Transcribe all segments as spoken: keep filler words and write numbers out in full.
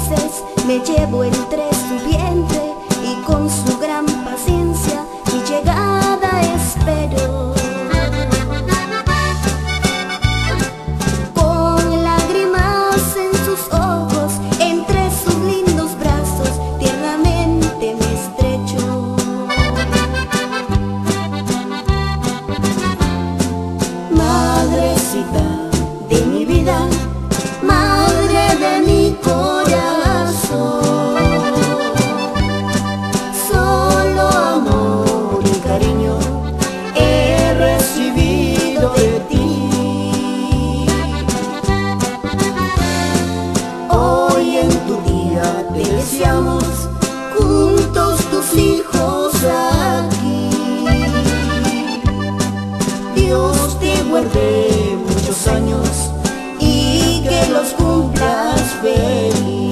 meses me llevo entre su vientre y con su gran paciencia mi llegada espero. Con lágrimas en sus ojos, entre sus lindos brazos, tiernamente me estrecho. Madrecita de mi vida, madre de mi corazón, solo amor y cariño he recibido de ti. Hoy en tu día te deseamos juntos tus hijos aquí. Dios te guarde muchos años y que los cumplas feliz.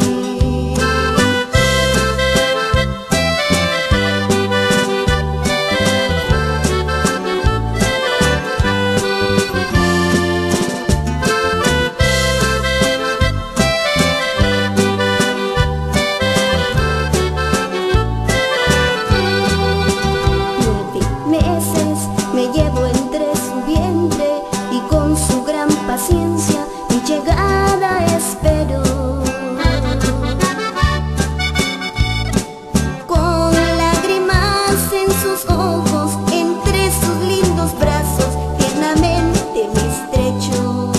Nueve meses me llevo entre su vientre y con su gran paciencia mi llegada espero. Con lágrimas en sus ojos, entre sus lindos brazos, tiernamente me estrecho.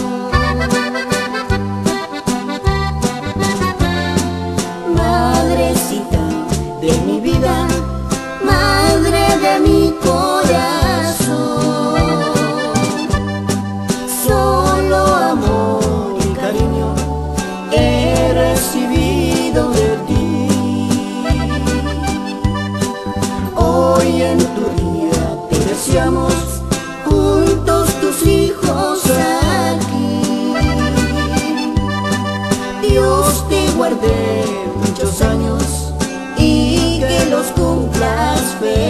Madrecita de mi vida, madre de mi corazón, solo amor y cariño he recibido de ti. Hoy en tu día te deseamos juntos tus hijos aquí. Dios te guarde muchos años y que los cumplas feliz.